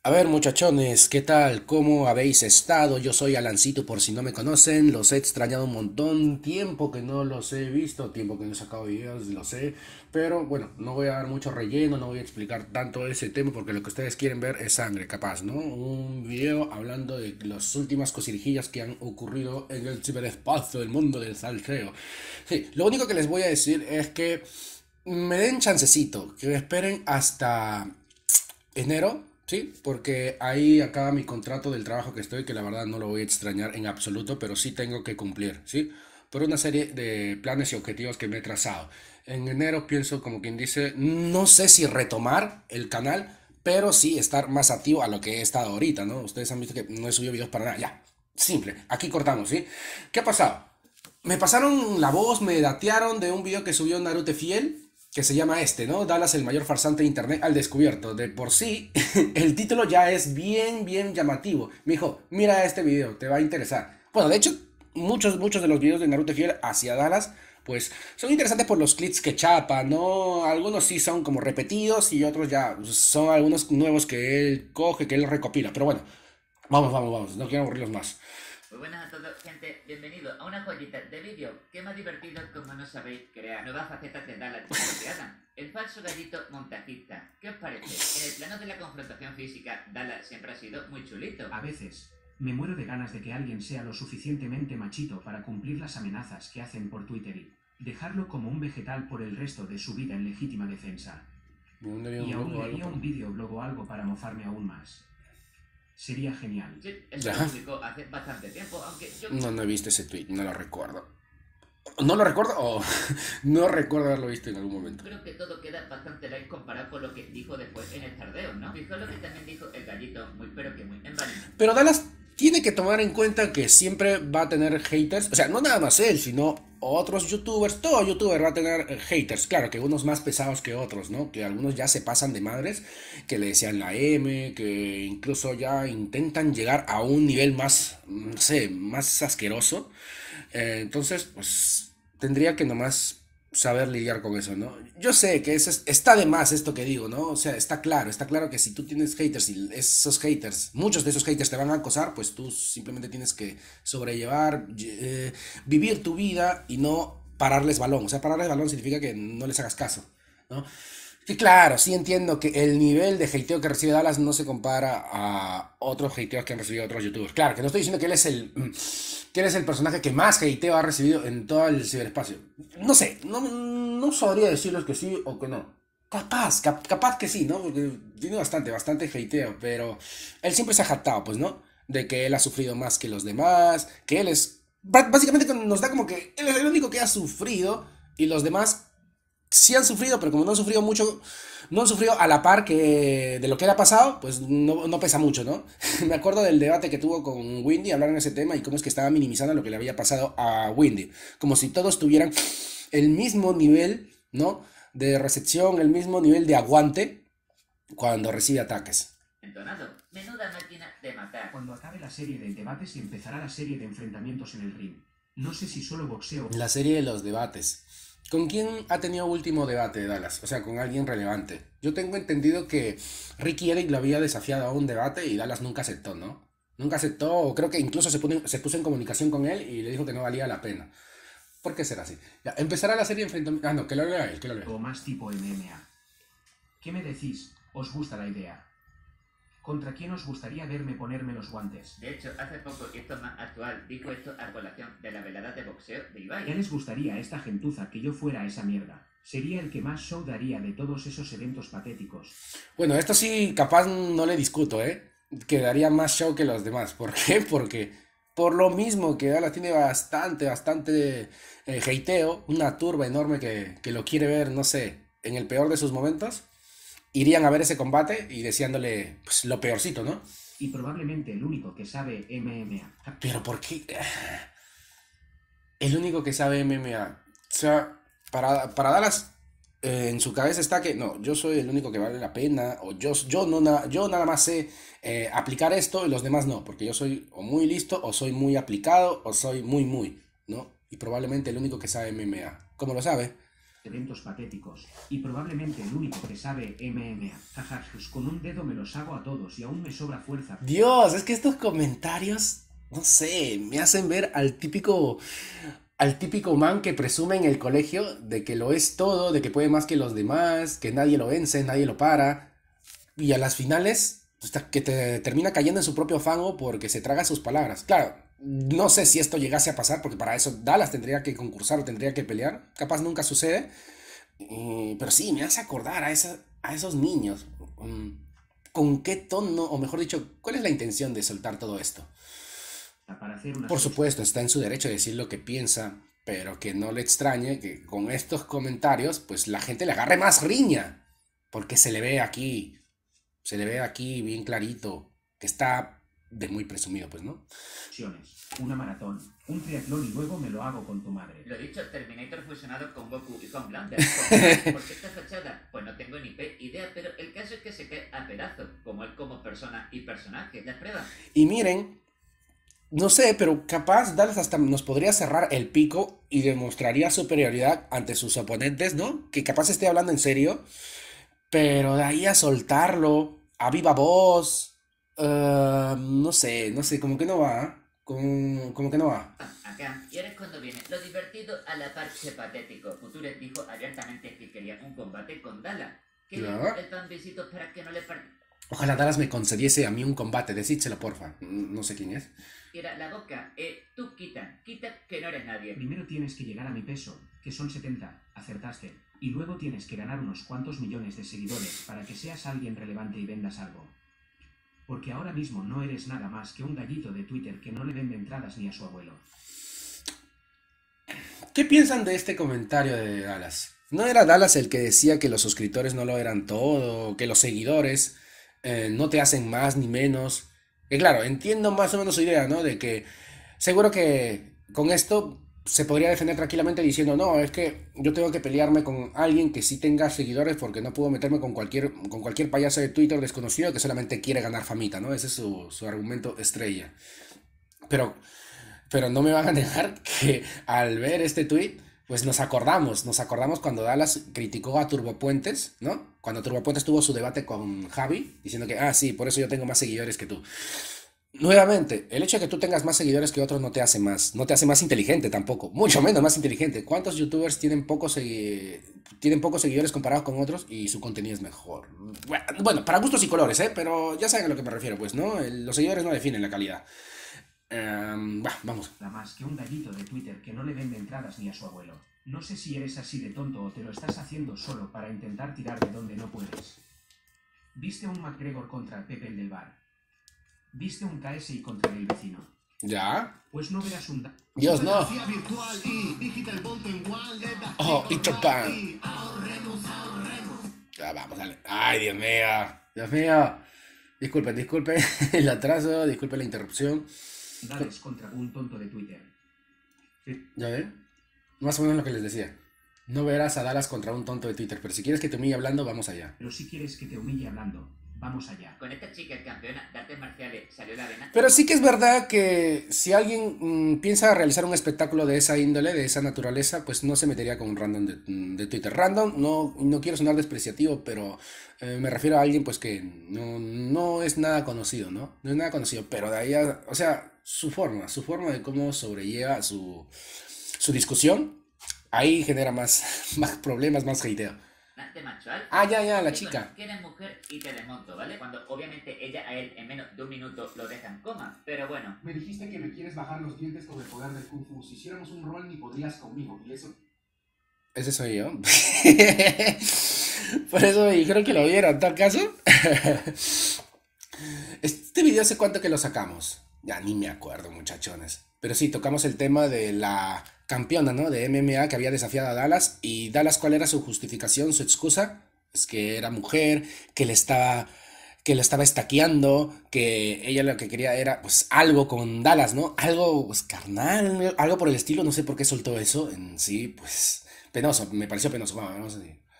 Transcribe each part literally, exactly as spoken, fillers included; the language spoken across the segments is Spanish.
A ver, muchachones, ¿qué tal? ¿Cómo habéis estado? Yo soy Alancito, por si no me conocen. Los he extrañado un montón. Tiempo que no los he visto, tiempo que no he sacado videos, lo sé. Pero bueno, no voy a dar mucho relleno, no voy a explicar tanto ese tema porque lo que ustedes quieren ver es sangre, capaz, ¿no? Un video hablando de las últimas cosirijillas que han ocurrido en el ciberespacio, el mundo del salseo. Sí, lo único que les voy a decir es que me den chancecito, que me esperen hasta enero, sí, porque ahí acaba mi contrato del trabajo que estoy, que la verdad no lo voy a extrañar en absoluto, pero sí tengo que cumplir, sí, por una serie de planes y objetivos que me he trazado. En enero pienso, como quien dice, no sé si retomar el canal, pero sí estar más activo a lo que he estado ahorita, ¿no? Ustedes han visto que no he subido videos para nada, ya, simple, aquí cortamos, ¿sí? ¿Qué ha pasado? Me pasaron la voz, me datearon de un video que subió Naruto Fiel, que se llama este, ¿no? Dallas, el mayor farsante de internet al descubierto. De por sí, el título ya es bien, bien llamativo. Me dijo, mira este video, te va a interesar. Bueno, de hecho, muchos, muchos de los videos de Naruto Fiel hacia Dallas, pues son interesantes por los clips que chapa, ¿no? Algunos sí son como repetidos y otros ya son algunos nuevos que él coge, que él recopila. Pero bueno, vamos, vamos, vamos, no quiero aburrirlos más. Muy buenas a todos, gente. Bienvenido a una joyita de vídeo que más divertido, como no sabéis, crear nuevas facetas de Dallas que Adam, el falso gallito montajista. ¿Qué os parece? En el plano de la confrontación física, Dallas siempre ha sido muy chulito. A veces, me muero de ganas de que alguien sea lo suficientemente machito para cumplir las amenazas que hacen por Twitter y dejarlo como un vegetal por el resto de su vida en legítima defensa. Y aún le haría un videoblog o algo para mofarme aún más. Sería genial. Sí, eso lo publicó hace bastante tiempo, aunque yo... No, no he visto ese tweet, no lo recuerdo. ¿No lo recuerdo o no recuerdo haberlo visto en algún momento? Creo que todo queda bastante light comparado con lo que dijo después en el tardeo, ¿no? Fijo lo que también dijo el gallito, muy pero que muy en vano. Pero Dallas tiene que tomar en cuenta que siempre va a tener haters. O sea, no nada más él, sino otros youtubers. Todo youtuber va a tener haters. Claro que unos más pesados que otros, ¿no? Que algunos ya se pasan de madres, que le decían la M, que incluso ya intentan llegar a un nivel más, no sé, más asqueroso. Eh, entonces, pues tendría que nomás saber lidiar con eso, ¿no? Yo sé que eso es- está de más esto que digo, ¿no? O sea, está claro, está claro que si tú tienes haters y esos haters, muchos de esos haters te van a acosar, pues tú simplemente tienes que sobrellevar, eh, vivir tu vida y no pararles balón. O sea, pararles balón significa que no les hagas caso, ¿no? Sí, claro, sí entiendo que el nivel de hateo que recibe Dallas no se compara a otros hateos que han recibido otros youtubers. Claro, que no estoy diciendo que él es el que él es el personaje que más hateo ha recibido en todo el ciberespacio. No sé, no, no sabría decirles que sí o que no. Capaz, cap- capaz que sí, ¿no? Porque tiene bastante, bastante hateo, pero él siempre se ha jactado, pues, ¿no? De que él ha sufrido más que los demás, que él es... bá- Básicamente nos da como que él es el único que ha sufrido y los demás sí han sufrido, pero como no han sufrido mucho, no han sufrido a la par que de lo que le ha pasado, pues no, no pesa mucho, ¿no? Me acuerdo del debate que tuvo con Windy, hablaron de ese tema y cómo es que estaba minimizando lo que le había pasado a Windy. Como si todos tuvieran el mismo nivel, ¿no? De recepción, el mismo nivel de aguante cuando recibe ataques. Entonado, menuda máquina de matar. Cuando acabe la serie de debates empezará la serie de enfrentamientos en el ring. No sé si solo boxeo. La serie de los debates. ¿Con quién ha tenido último debate Dallas? O sea, con alguien relevante. Yo tengo entendido que Ricky Eric lo había desafiado a un debate y Dallas nunca aceptó, ¿no? Nunca aceptó, o creo que incluso se, pone- se puso en comunicación con él y le dijo que no valía la pena. ¿Por qué será así? Ya, empezará la serie de enfrentamiento. Ah, no, que lo lea él, que lo lea. O más tipo M M A. ¿Qué me decís? ¿Os gusta la idea? ¿Contra quién os gustaría verme ponerme los guantes? De hecho, hace poco, y esto es más actual, dijo esto a colación de la velada de boxeo de ¿Qué Ibai. les gustaría a esta gentuza que yo fuera esa mierda? Sería el que más show daría de todos esos eventos patéticos. Bueno, esto sí, capaz no le discuto, ¿eh? Que daría más show que los demás. ¿Por qué? Porque por lo mismo que Dallas tiene bastante, bastante eh, hateo, una turba enorme que, que lo quiere ver, no sé, en el peor de sus momentos, irían a ver ese combate y deseándole pues, lo peorcito, ¿no? Y probablemente el único que sabe M M A. Pero ¿por qué? El único que sabe M M A. O sea, para, para Dallas, eh, en su cabeza está que no, yo soy el único que vale la pena, o yo, yo, no, na- yo nada más sé eh, aplicar esto y los demás no, porque yo soy o muy listo, o soy muy aplicado, o soy muy, muy, ¿no? Y probablemente el único que sabe M M A. ¿Cómo lo sabe? eventos patéticos, y probablemente el único que sabe M M A. Jaja, pues con un dedo me los hago a todos y aún me sobra fuerza. Dios, es que estos comentarios, no sé, me hacen ver al típico, al típico man que presume en el colegio de que lo es todo, de que puede más que los demás, que nadie lo vence, nadie lo para, y a las finales, hasta que te termina cayendo en su propio fango porque se traga sus palabras. Claro, no sé si esto llegase a pasar, porque para eso Dallas tendría que concursar o tendría que pelear, capaz nunca sucede. Eh, pero sí, me hace acordar a, esa, a esos niños. Mm, ¿Con qué tono, o mejor dicho, cuál es la intención de soltar todo esto? Para hacer una Por supuesto, está en su derecho de decir lo que piensa, pero que no le extrañe que con estos comentarios, pues la gente le agarre más riña, porque se le ve aquí, se le ve aquí bien clarito, que está de muy presumido, pues, ¿no? Una maratón, un triatlón y luego me lo hago con tu madre. Lo dicho, Terminator fusionado con Goku y Homelander. ¿Por qué esta fachada? Pues no tengo ni pe idea, pero el caso es que se cae a pedazos, como él como persona y personaje. ¿Las pruebas? Y miren, no sé, pero capaz Dallas hasta nos podría cerrar el pico y demostraría superioridad ante sus oponentes, ¿no? Que capaz esté hablando en serio, pero de ahí a soltarlo, a viva voz, uh, no sé, no sé, como que no va, ¿eh? Como, como que no va. Acá, y ahora es cuando viene lo divertido a la parte patético. Future dijo abiertamente que quería un combate con Dallas. Que le Ya. el pan besitos para que no le partiera Ojalá Dallas me concediese a mí un combate, decídselo porfa. No sé quién es. la boca. Eh, tú quita, quita que no eres nadie. Primero tienes que llegar a mi peso, que son setenta, acertaste. Y luego tienes que ganar unos cuantos millones de seguidores para que seas alguien relevante y vendas algo. Porque ahora mismo no eres nada más que un gallito de Twitter que no le vende entradas ni a su abuelo. ¿Qué piensan de este comentario de Dallas? ¿No era Dallas el que decía que los suscriptores no lo eran todo, que los seguidores eh, no te hacen más ni menos? Que claro, entiendo más o menos su idea, ¿no? De que seguro que con esto se podría defender tranquilamente diciendo, no, es que yo tengo que pelearme con alguien que sí tenga seguidores porque no puedo meterme con cualquier, con cualquier payaso de Twitter desconocido que solamente quiere ganar famita, ¿no? Ese es su, su argumento estrella. Pero, pero no me van a negar que al ver este tweet, pues nos acordamos, nos acordamos cuando Dallas criticó a Turbopuentes, ¿no? Cuando Turbopuentes tuvo su debate con Javi, diciendo que, ah, sí, por eso yo tengo más seguidores que tú. Nuevamente, el hecho de que tú tengas más seguidores que otros no te hace más, no te hace más inteligente tampoco, mucho menos más inteligente. ¿Cuántos youtubers tienen pocos, segui- tienen pocos seguidores comparados con otros y su contenido es mejor? Bueno, para gustos y colores, ¿eh? Pero ya saben a lo que me refiero, pues, ¿no? El- los seguidores no definen la calidad. Em, bah, vamos. Nada más que un gallito de Twitter que no le vende entradas ni a su abuelo. No sé si eres así de tonto o te lo estás haciendo solo para intentar tirar de donde no puedes. ¿Viste un McGregor contra Pepe el del bar? ¿Viste un K S I contra el vecino? ¿Ya? Pues no verás un... Dios, no. Oh, Peter Pan. Ya, vamos, dale. Ay, Dios mío. Dios mío. Disculpen, disculpen el atraso, disculpen la interrupción. Dales contra un tonto de Twitter. ¿Ya ven? Más o menos lo que les decía. No verás a Dallas contra un tonto de Twitter, pero si quieres que te humille hablando, vamos allá. Pero si quieres que te humille hablando, vamos allá. Con esta chica campeona de artes marciales salió la vena. Pero sí que es verdad que si alguien mm, piensa realizar un espectáculo de esa índole, de esa naturaleza, pues no se metería con un random de, de Twitter. Random, no, no quiero sonar despreciativo, pero eh, me refiero a alguien pues que no, no es nada conocido, ¿no? No es nada conocido, pero de ahí, a- o sea, su forma, su forma de cómo sobrelleva su, su discusión, ahí genera más, más problemas, más hateo. De macho alfa. Ah, ya, ya, la Y chica. bueno, que eres mujer y te desmonto, ¿vale? Cuando obviamente ella a él en menos de un minuto lo deja en coma. Pero bueno, Me dijiste que me quieres bajar los dientes con el poder del Kung Fu. Si hiciéramos un rol ni podrías conmigo. Y eso... Ese soy yo. Por eso me dijeron que lo viera, en tal caso. Este video hace cuánto que lo sacamos. Ya ni me acuerdo, muchachones. Pero sí, tocamos el tema de la campeona, ¿no? De M M A que había desafiado a Dallas. Y Dallas, ¿cuál era su justificación, su excusa? Es que era mujer, que le estaba, que le estaba estaqueando, que ella lo que quería era, pues, algo con Dallas, ¿no? Algo, pues, carnal, algo por el estilo. No sé por qué soltó eso. En sí, pues, penoso, me pareció penoso. Vamos, vamos a decir.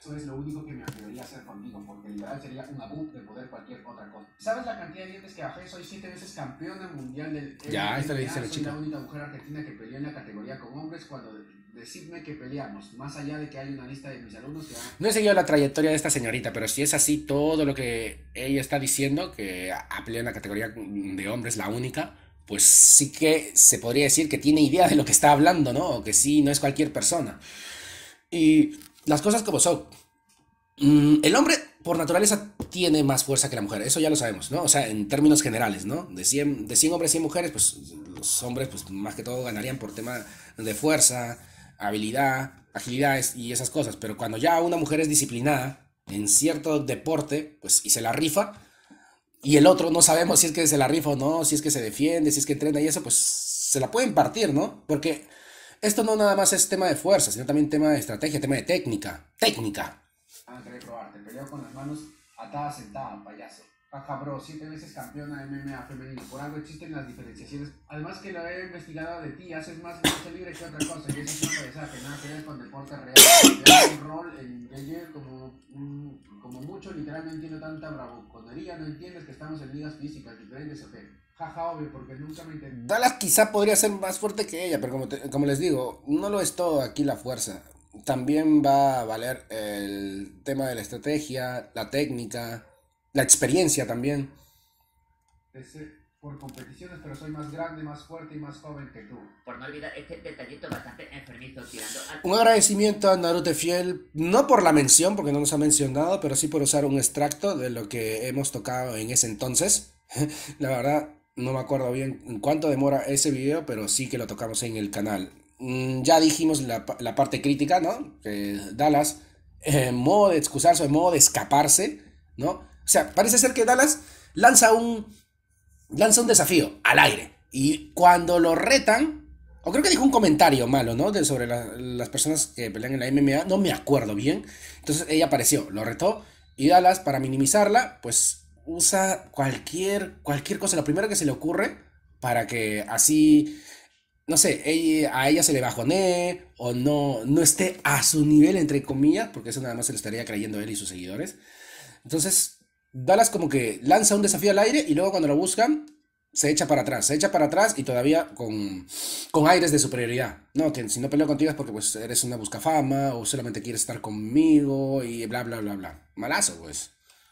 Eso es lo único que me atrevería a hacer contigo, porque literal sería un abú de poder cualquier otra cosa. ¿Sabes la cantidad de dientes que bajé? Soy siete veces campeona mundial del Ya, esta le dice la Soy chica. la única mujer argentina que peleó en la categoría con hombres. Cuando decidme que peleamos, más allá de que hay una lista de mis alumnos que van... No he seguido la trayectoria de esta señorita, pero si es así todo lo que ella está diciendo, que ha peleado en la categoría de hombres, la única, pues sí que se podría decir que tiene idea de lo que está hablando, ¿no? O que sí, no es cualquier persona. Y las cosas como son. Mm, el hombre, por naturaleza, tiene más fuerza que la mujer. Eso ya lo sabemos, ¿no? O sea, en términos generales, ¿no? De cien, de cien hombres, cien mujeres, pues los hombres, pues más que todo ganarían por tema de fuerza, habilidad, agilidad y esas cosas. Pero cuando ya una mujer es disciplinada en cierto deporte, pues y se la rifa, y el otro no sabemos si es que se la rifa o no, si es que se defiende, si es que entrena y eso, pues se la pueden partir, ¿no? Porque esto no nada más es tema de fuerza, sino también tema de estrategia, tema de técnica. Técnica. Ah, querer probarte. Peleo con las manos atadas sentadas, payaso. Jaja, bro, siete veces campeona de M M A femenino. Por algo existen las diferenciaciones. Además que lo he investigado de ti, haces más lucha libre que otra cosa. Y eso es una payasada que nada que ver con deporte real. Te un rol en el como, mm, como mucho, literal no entiendo tanta bravuconería. No entiendes que estamos en ligas físicas diferentes o qué. Jaja, obvio, porque nunca me intenté. Dallas quizá podría ser más fuerte que ella, pero como, te- como les digo, no lo es todo aquí la fuerza. También va a valer el tema de la estrategia, la técnica, la experiencia también. Por competiciones, pero soy más grande, más fuerte y más joven que tú. Por no olvidar este detallito bastante enfermizo tirando al... Un agradecimiento a Naruto Fiel, no por la mención, porque no nos ha mencionado, pero sí por usar un extracto de lo que hemos tocado en ese entonces. La verdad, no me acuerdo bien en cuánto demora ese video, pero sí que lo tocamos en el canal. Mm, ya dijimos la, pa- la parte crítica, ¿no? Que Dallas, en modo de excusarse, en modo de escaparse, ¿no? O sea, parece ser que Dallas lanza un, lanza un desafío al aire. Y cuando lo retan, o creo que dijo un comentario malo, ¿no? De, sobre la- las personas que pelean en la M M A, no me acuerdo bien. Entonces ella apareció, lo retó. Y Dallas, para minimizarla, pues usa cualquier, cualquier cosa, lo primero que se le ocurre, para que así, no sé, ella- a ella se le bajonee o no, no esté a su nivel, entre comillas, porque eso nada más se lo estaría creyendo él y sus seguidores. Entonces, Dallas como que lanza un desafío al aire y luego cuando lo buscan, se echa para atrás, se echa para atrás y todavía con, con aires de superioridad. No, que si no peleo contigo es porque pues eres una buscafama o solamente quieres estar conmigo y bla, bla, bla, bla. Malazo, pues.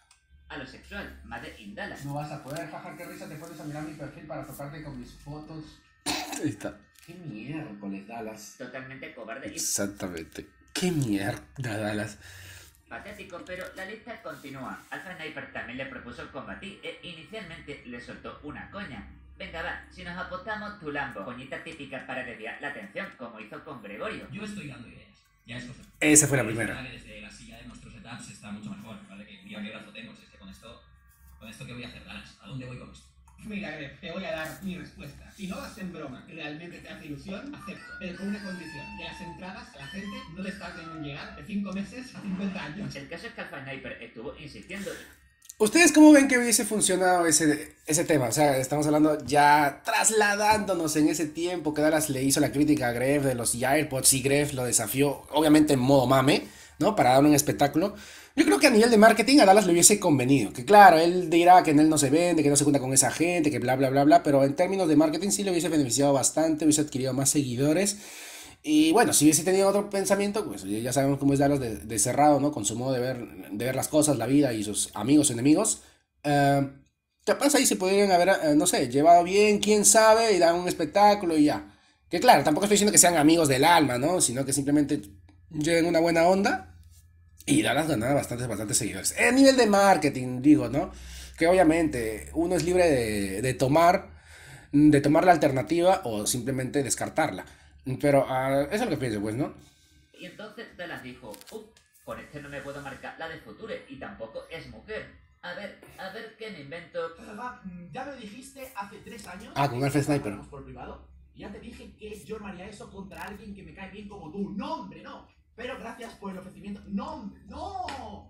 a lo sexual, Made in Dallas. No vas a poder, jaja, qué risa te pones a mirar mi perfil para toparte con mis fotos. Ahí está. Qué miércoles, Dallas. Totalmente cobarde y Exactamente. Qué mierda, Dallas. patético, pero la lista continúa. Alpha Sniper también le propuso combatir e inicialmente le soltó una coña. Venga, va, si nos apostamos tu Lambo, coñita típica para desviar la atención, como hizo con Gregorio. Yo estoy dando ideas. Ya es cosa. Esa fue la Es primera. verdad que desde la silla de nuestros setups está mucho mejor, ¿vale? Que mira qué brazo tengo, si es que con esto... ¿Con esto qué voy a hacer, Dallas? ¿A dónde voy con esto? Mira, Greg, te voy a dar mi respuesta. Si no vas en broma, realmente te hace ilusión, acepto. Pero con una condición, que las entradas a la gente no les tarden en llegar de cinco meses a cincuenta años. El caso es que Alpha Sniper estuvo insistiendo. ¿Ustedes cómo ven que hubiese funcionado ese, ese tema? O sea, estamos hablando ya trasladándonos en ese tiempo que Dallas le hizo la crítica a Gref de los AirPods y Gref lo desafió, obviamente en modo mame, ¿no? Para dar un espectáculo. Yo creo que a nivel de marketing a Dallas le hubiese convenido. Que claro, él dirá que en él no se vende, que no se junta con esa gente, que bla, bla, bla, bla. Pero en términos de marketing sí le hubiese beneficiado bastante, hubiese adquirido más seguidores. Y bueno, si hubiese tenido otro pensamiento, pues ya sabemos cómo es Dallas de, de cerrado, ¿no? Con su modo de ver, de ver las cosas, la vida y sus amigos, enemigos. Eh, capaz ahí se podrían haber, eh, no sé, llevado bien, quién sabe, y dar un espectáculo y ya. Que claro, tampoco estoy diciendo que sean amigos del alma, ¿no? Sino que simplemente lleven una buena onda. Y Dallas ganaba bastantes, bastantes seguidores. A nivel de marketing, digo, ¿no? Que obviamente uno es libre de, de tomar, de tomar la alternativa o simplemente descartarla. Pero uh, eso es lo que pienso, pues, ¿no? Y entonces Dallas dijo, uff, con este no me puedo marcar la de Future y tampoco es mujer. A ver, a ver qué me invento. Jaja, ya me dijiste hace tres años. Ah, con Alpha Sniper. Hablamos por privado. Y ya te dije que yo no haría eso contra alguien que me cae bien como tú. No, hombre, no. Pero gracias por el ofrecimiento. No, hombre, no.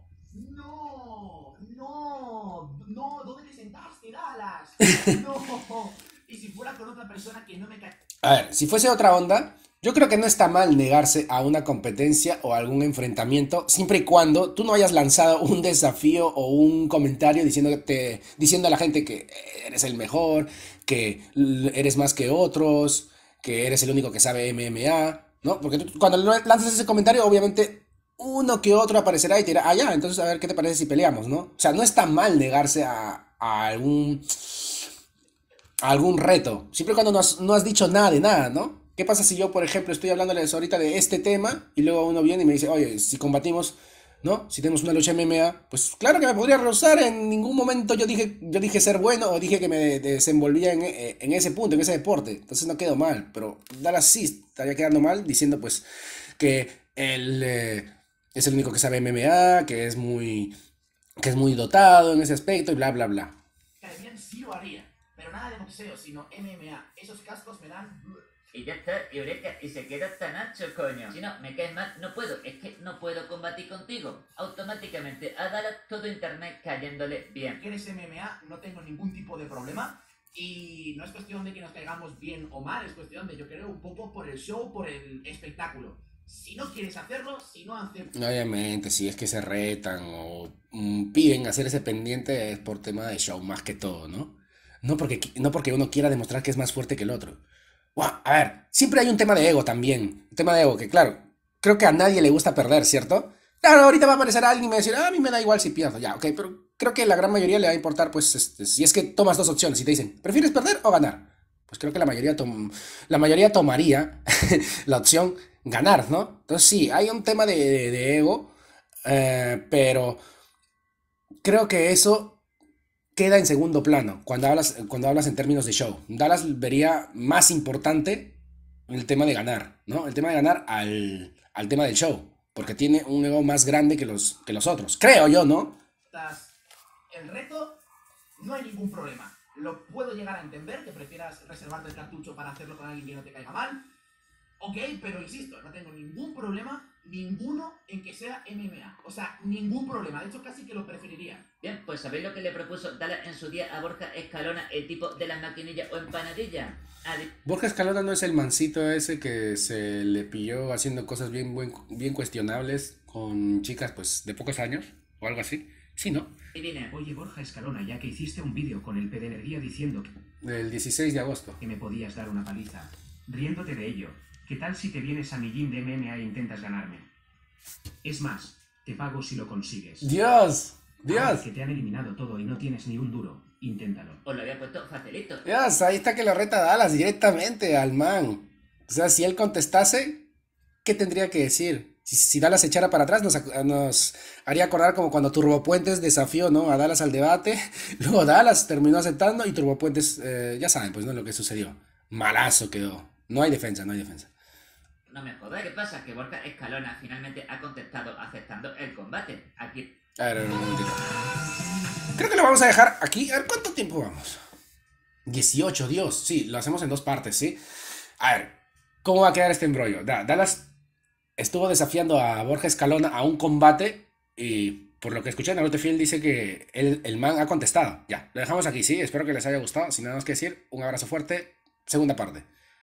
No, no, no, ¿dónde te sentaste, Dallas? No. Y si fuera con otra persona que no me cae... A ver, si fuese otra onda, Yo creo que no está mal negarse a una competencia o algún enfrentamiento, siempre y cuando tú no hayas lanzado un desafío o un comentario diciéndote, diciendo a la gente que eres el mejor, que eres más que otros, que eres el único que sabe M M A, ¿no? Porque tú, cuando lanzas ese comentario, obviamente uno que otro aparecerá y te dirá, ah, ya, entonces a ver qué te parece si peleamos, ¿no? O sea, no está mal negarse a, a algún, a algún reto, siempre y cuando no has, no has dicho nada de nada, ¿no? ¿Qué pasa si yo, por ejemplo, estoy hablándoles ahorita de este tema y luego uno viene y me dice, oye, si combatimos, ¿no? Si tenemos una lucha M M A, pues claro que me podría rehusar, en ningún momento yo dije, yo dije ser bueno o dije que me desenvolvía en, en ese punto, en ese deporte, entonces no quedó mal, pero Dallas sí estaría quedando mal diciendo pues que él eh, es el único que sabe M M A, que es muy, que es muy dotado en ese aspecto y bla, bla, bla. Bien, sí lo haría, pero nada de boxeo, sino M M A. Esos cascos me dan... Y ya está, Eureka, y se queda tan ancho, coño. Si no, me caes mal, no puedo, es que no puedo combatir contigo. Automáticamente, a Dallas todo internet cayéndole bien. ¿Quieres M M A? No tengo ningún tipo de problema. Y no es cuestión de que nos caigamos bien o mal, es cuestión de, yo creo, un poco por el show, por el espectáculo. Si no quieres hacerlo, si no aceptas... Obviamente, si es que se retan o mm, piden hacer ese pendiente es por tema de show más que todo, ¿no? No porque, no porque uno quiera demostrar que es más fuerte que el otro. Wow, a ver, siempre hay un tema de ego también. Un tema de ego que, claro, creo que a nadie le gusta perder, ¿cierto? Claro, ahorita va a aparecer alguien y me va a decir, ah, a mí me da igual si pierdo. Ya, ok, pero creo que la gran mayoría le va a importar, pues, este, si es que tomas dos opciones y te dicen, ¿prefieres perder o ganar? Pues creo que la mayoría, tom la mayoría tomaría la opción ganar, ¿no? Entonces sí, hay un tema de, de, de ego, eh, pero creo que eso queda en segundo plano cuando hablas, cuando hablas en términos de show. Dallas vería más importante el tema de ganar, ¿no? El tema de ganar al, al tema del show, porque tiene un ego más grande que los, que los otros. Creo yo, ¿no? El reto, no hay ningún problema. Lo puedo llegar a entender, que prefieras reservarte el cartucho para hacerlo con alguien que no te caiga mal. Ok, pero insisto, no tengo ningún problema, ninguno, en que sea M M A. O sea, ningún problema. De hecho, casi que lo preferiría. Bien, pues ¿sabéis lo que le propuso Dallas en su día a Borja Escalona, el tipo de las maquinillas o empanadillas? Adi Borja Escalona no es el mancito ese que se le pilló haciendo cosas bien, buen, bien cuestionables con chicas, pues, de pocos años o algo así. Sí, ¿no? Oye, Borja Escalona, ya que hiciste un vídeo con el P de Energía diciendo que... El dieciséis de agosto. Que me podías dar una paliza. Riéndote de ello. ¿Qué tal si te vienes a mi gym de M M A e intentas ganarme? Es más, te pago si lo consigues. ¡Dios! ¡Dios! Ahora que te han eliminado todo y no tienes ni un duro, inténtalo. Os lo había puesto facilito. Dios, ahí está que lo reta Dallas directamente al man. O sea, si él contestase, ¿qué tendría que decir? Si, si Dallas se echara para atrás, nos, nos haría acordar como cuando Turbopuentes desafió, ¿no?, a Dallas al debate. Luego Dallas terminó aceptando y Turbopuentes, eh, ya saben, pues, ¿no?, lo que sucedió. Malazo quedó. No hay defensa, no hay defensa. No me jodas, ¿qué pasa? Que Borja Escalona finalmente ha contestado aceptando el combate. Aquí... A ver, un momentito. Creo que lo vamos a dejar aquí. A ver, ¿cuánto tiempo vamos? dieciocho, Dios. Sí, lo hacemos en dos partes, ¿sí? A ver, ¿cómo va a quedar este embrollo? Da, Dallas estuvo desafiando a Borja Escalona a un combate y por lo que escuché, Naruto Fiel dice que el, el man ha contestado. Ya, lo dejamos aquí, ¿sí? Espero que les haya gustado. Sin nada más que decir, un abrazo fuerte. Segunda parte.